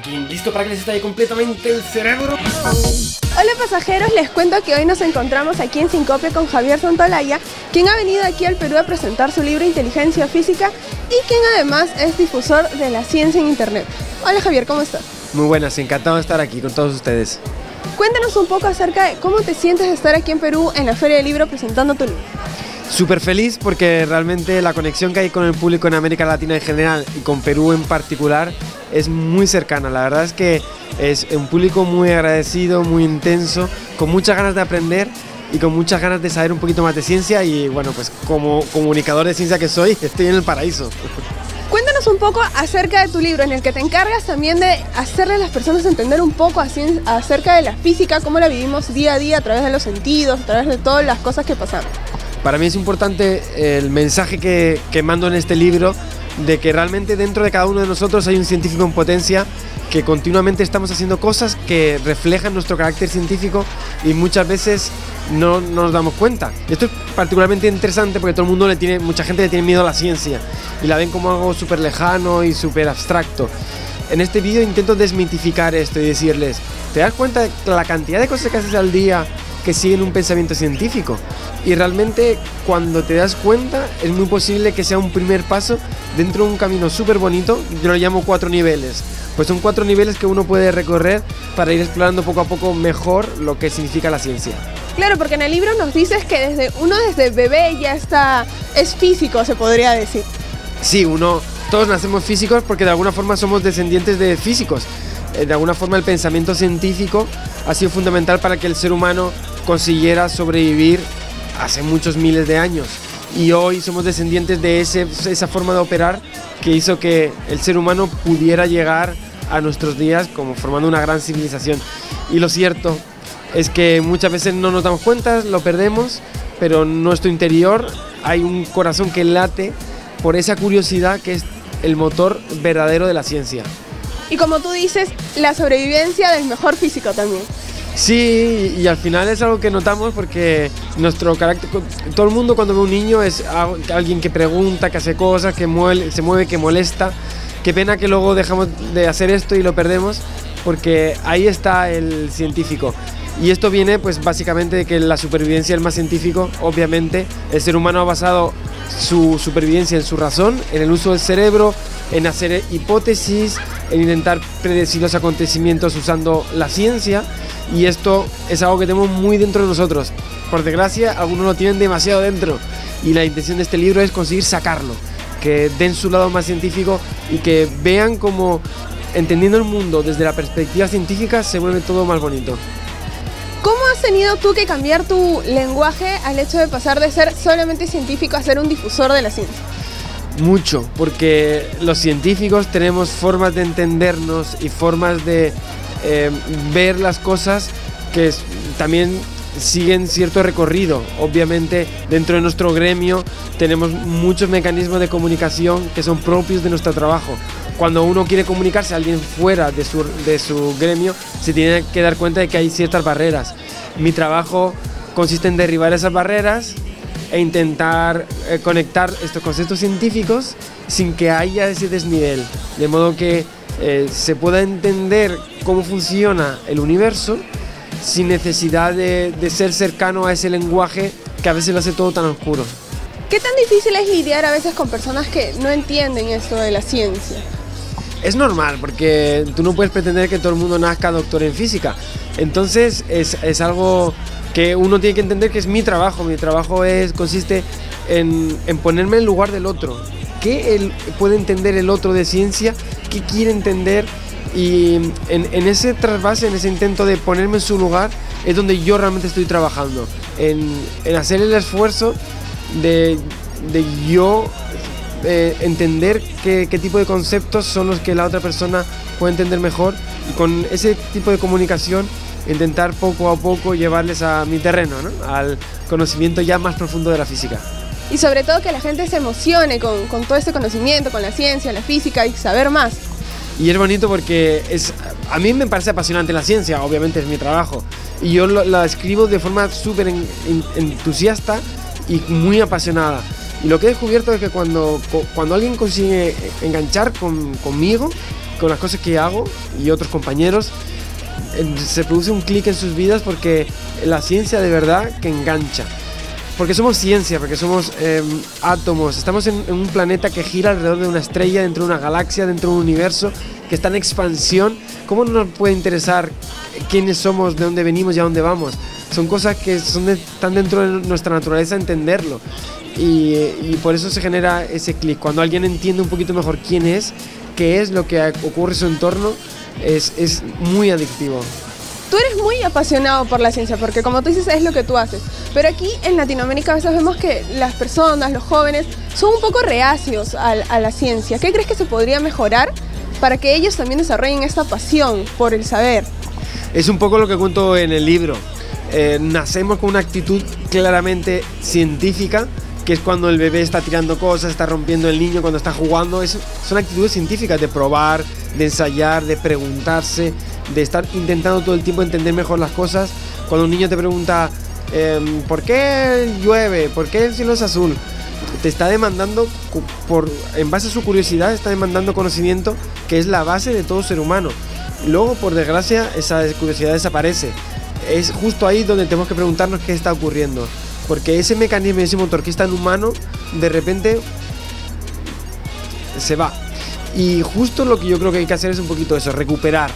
Joaquín. ¿Listo para que les estalle completamente el cerebro? Hola pasajeros, les cuento que hoy nos encontramos aquí en Sincope con Javier Santolaya, quien ha venido aquí al Perú a presentar su libro Inteligencia Física y quien además es difusor de la ciencia en internet. Hola Javier, ¿cómo estás? Muy buenas, encantado de estar aquí con todos ustedes. Cuéntanos un poco acerca de cómo te sientes de estar aquí en Perú en la Feria del Libro presentando tu libro. Súper feliz porque realmente la conexión que hay con el público en América Latina en general y con Perú en particular es muy cercana. La verdad es que es un público muy agradecido, muy intenso, con muchas ganas de aprender y con muchas ganas de saber un poquito más de ciencia y bueno, pues como comunicador de ciencia que soy, estoy en el paraíso. Cuéntanos un poco acerca de tu libro, en el que te encargas también de hacerle a las personas entender un poco acerca de la física, cómo la vivimos día a día a través de los sentidos, a través de todas las cosas que pasan. Para mí es importante el mensaje que mando en este libro de que realmente dentro de cada uno de nosotros hay un científico en potencia, que continuamente estamos haciendo cosas que reflejan nuestro carácter científico y muchas veces no nos damos cuenta. Esto es particularmente interesante porque mucha gente le tiene miedo a la ciencia y la ven como algo súper lejano y súper abstracto. En este vídeo intento desmitificar esto y decirles, ¿te das cuenta de la cantidad de cosas que haces al día que siguen un pensamiento científico? Y realmente cuando te das cuenta es muy posible que sea un primer paso dentro de un camino súper bonito. Yo lo llamo 4 niveles. Pues son 4 niveles que uno puede recorrer para ir explorando poco a poco mejor lo que significa la ciencia. Claro, porque en el libro nos dices que desde bebé ya es físico, se podría decir. Sí, todos nacemos físicos porque de alguna forma somos descendientes de físicos. De alguna forma el pensamiento científico ha sido fundamental para que el ser humano consiguiera sobrevivir hace muchos miles de años. Y hoy somos descendientes de esa forma de operar que hizo que el ser humano pudiera llegar a nuestros días como formando una gran civilización. Y lo cierto es que muchas veces no nos damos cuenta, lo perdemos, pero en nuestro interior hay un corazón que late por esa curiosidad que es el motor verdadero de la ciencia. Y como tú dices, la sobrevivencia del mejor físico también. Sí, y al final es algo que notamos porque nuestro carácter, todo el mundo cuando ve un niño es alguien que pregunta, que hace cosas, se mueve, que molesta. Qué pena que luego dejamos de hacer esto y lo perdemos, porque ahí está el científico. Y esto viene pues básicamente de que la supervivencia es el más científico. Obviamente el ser humano ha basado su supervivencia en su razón, en el uso del cerebro, en hacer hipótesis, en intentar predecir los acontecimientos usando la ciencia. Y esto es algo que tenemos muy dentro de nosotros. Por desgracia, algunos lo tienen demasiado dentro. Y la intención de este libro es conseguir sacarlo, que den su lado más científico y que vean cómo, entendiendo el mundo desde la perspectiva científica, se vuelve todo más bonito. ¿Cómo has tenido tú que cambiar tu lenguaje al hecho de pasar de ser solamente científico a ser un difusor de la ciencia? Mucho, porque los científicos tenemos formas de entendernos y formas de ver las cosas que también siguen cierto recorrido. Obviamente dentro de nuestro gremio tenemos muchos mecanismos de comunicación que son propios de nuestro trabajo. Cuando uno quiere comunicarse a alguien fuera de su gremio, se tiene que dar cuenta de que hay ciertas barreras. Mi trabajo consiste en derribar esas barreras e intentar conectar estos conceptos científicos sin que haya ese desnivel, de modo que se pueda entender cómo funciona el universo sin necesidad de ser cercano a ese lenguaje que a veces lo hace todo tan oscuro. ¿Qué tan difícil es lidiar a veces con personas que no entienden esto de la ciencia? Es normal, porque tú no puedes pretender que todo el mundo nazca doctor en física. Entonces es algo que uno tiene que entender que es mi trabajo. Mi trabajo consiste en ponerme en lugar del otro. ¿Qué puede entender el otro de ciencia? ¿Qué quiere entender? Y en ese trasvase, en ese intento de ponerme en su lugar, es donde yo realmente estoy trabajando. En hacer el esfuerzo de yo entender qué tipo de conceptos son los que la otra persona puede entender mejor, y con ese tipo de comunicación intentar poco a poco llevarles a mi terreno, ¿no? Al conocimiento ya más profundo de la física. Y sobre todo que la gente se emocione con todo este conocimiento, con la ciencia, la física y saber más. Y es bonito porque a mí me parece apasionante la ciencia, obviamente es mi trabajo, y yo la escribo de forma súper entusiasta y muy apasionada. Y lo que he descubierto es que cuando alguien consigue enganchar conmigo, con las cosas que hago y otros compañeros, se produce un clic en sus vidas porque la ciencia de verdad que engancha. Porque somos ciencia, porque somos átomos, estamos en un planeta que gira alrededor de una estrella, dentro de una galaxia, dentro de un universo que está en expansión. ¿Cómo no nos puede interesar quiénes somos, de dónde venimos y a dónde vamos? Son cosas que están dentro de nuestra naturaleza entenderlo. Y por eso se genera ese clic. Cuando alguien entiende un poquito mejor quién es, qué es lo que ocurre en su entorno, es muy adictivo. Tú eres muy apasionado por la ciencia, porque como tú dices, es lo que tú haces. Pero aquí en Latinoamérica a veces vemos que las personas, los jóvenes, son un poco reacios a la ciencia. ¿Qué crees que se podría mejorar para que ellos también desarrollen esta pasión por el saber? Es un poco lo que cuento en el libro. Nacemos con una actitud claramente científica, que es cuando el bebé está tirando cosas, está rompiendo el niño cuando está jugando. Son actitudes científicas de probar, de ensayar, de preguntarse, de estar intentando todo el tiempo entender mejor las cosas. Cuando un niño te pregunta ¿por qué llueve? ¿Por qué el cielo es azul? Te está demandando, en base a su curiosidad, está demandando conocimiento, que es la base de todo ser humano. Luego, por desgracia, esa curiosidad desaparece. Es justo ahí donde tenemos que preguntarnos qué está ocurriendo, porque ese mecanismo, ese motor que es tan humano, de repente se va. Y justo lo que yo creo que hay que hacer es un poquito eso, recuperar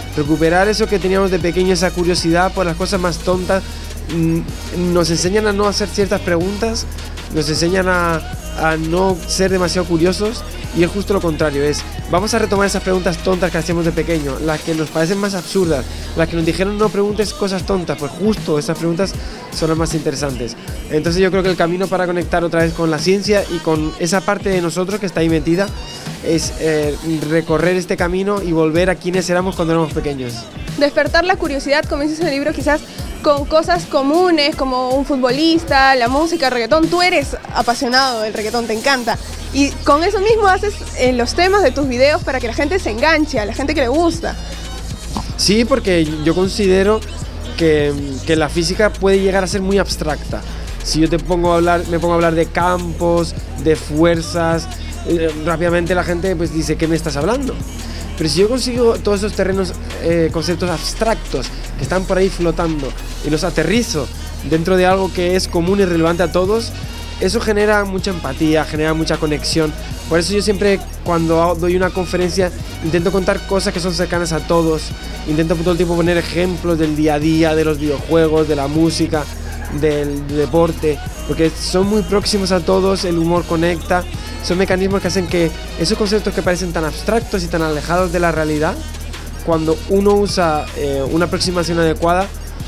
eso que teníamos de pequeño, esa curiosidad por las cosas más tontas. Nos enseñan a no hacer ciertas preguntas, nos enseñan a no ser demasiado curiosos, y es justo lo contrario, vamos a retomar esas preguntas tontas que hacíamos de pequeño, las que nos parecen más absurdas, las que nos dijeron no preguntes cosas tontas, pues justo esas preguntas son las más interesantes. Entonces yo creo que el camino para conectar otra vez con la ciencia y con esa parte de nosotros que está ahí metida es recorrer este camino y volver a quienes éramos cuando éramos pequeños. Despertar la curiosidad, como dices en el libro, quizás con cosas comunes como un futbolista, la música, el reggaetón. Tú eres apasionado del reggaetón, te encanta. Y con eso mismo haces los temas de tus videos para que la gente se enganche, a la gente que le gusta. Sí, porque yo considero que la física puede llegar a ser muy abstracta. Si yo me pongo a hablar de campos, de fuerzas, rápidamente la gente pues dice, ¿qué me estás hablando? Pero si yo consigo todos esos terrenos, conceptos abstractos que están por ahí flotando y los aterrizo dentro de algo que es común y relevante a todos, eso genera mucha empatía, genera mucha conexión. Por eso yo siempre, cuando doy una conferencia, intento contar cosas que son cercanas a todos. Intento todo el tiempo poner ejemplos del día a día, de los videojuegos, de la música, del deporte, porque son muy próximos a todos, el humor conecta. Son mecanismos que hacen que esos conceptos que parecen tan abstractos y tan alejados de la realidad, cuando uno usa una aproximación adecuada,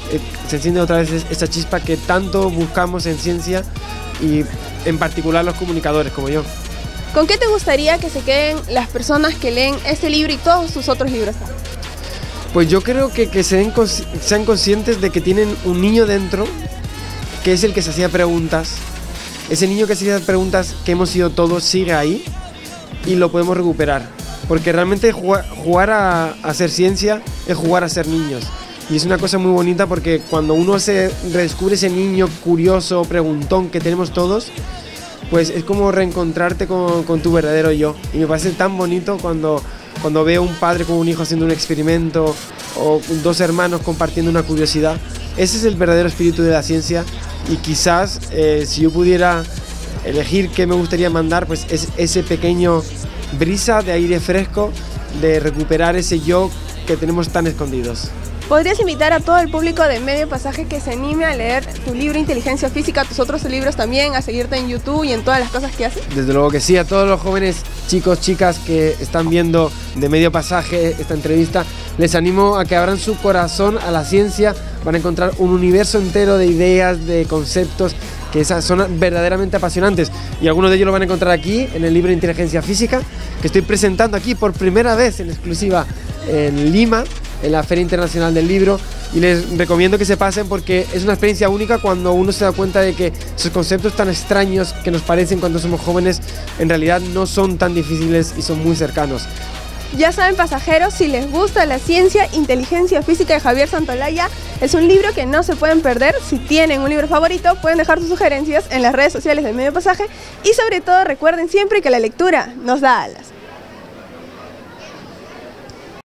se enciende otra vez esa chispa que tanto buscamos en ciencia, y en particular los comunicadores como yo. ¿Con qué te gustaría que se queden las personas que leen este libro y todos tus otros libros? Pues yo creo que sean conscientes de que tienen un niño dentro, que es el que se hacía preguntas. Ese niño que se hacía preguntas, que hemos sido todos, sigue ahí y lo podemos recuperar. Porque realmente jugar a hacer ciencia es jugar a ser niños. Y es una cosa muy bonita, porque cuando uno se redescubre ese niño curioso, preguntón que tenemos todos, pues es como reencontrarte con tu verdadero yo. Y me parece tan bonito cuando veo un padre con un hijo haciendo un experimento, o dos hermanos compartiendo una curiosidad. Ese es el verdadero espíritu de la ciencia, y quizás si yo pudiera elegir qué me gustaría mandar, pues es ese pequeño brisa de aire fresco, de recuperar ese yo que tenemos tan escondidos. ¿Podrías invitar a todo el público de Medio Pasaje que se anime a leer tu libro Inteligencia Física, tus otros libros también, a seguirte en YouTube y en todas las cosas que haces? Desde luego que sí. A todos los jóvenes chicos, chicas que están viendo de Medio Pasaje esta entrevista, les animo a que abran su corazón a la ciencia. Van a encontrar un universo entero de ideas, de conceptos, que son verdaderamente apasionantes, y algunos de ellos lo van a encontrar aquí en el libro Inteligencia Física, que estoy presentando aquí por primera vez en exclusiva en Lima, en la Feria Internacional del Libro, y les recomiendo que se pasen, porque es una experiencia única cuando uno se da cuenta de que esos conceptos tan extraños que nos parecen cuando somos jóvenes, en realidad no son tan difíciles y son muy cercanos. Ya saben, pasajeros, si les gusta la ciencia, Inteligencia Física de Javier Santolaya es un libro que no se pueden perder. Si tienen un libro favorito, pueden dejar sus sugerencias en las redes sociales del Medio Pasaje, y sobre todo recuerden siempre que la lectura nos da alas.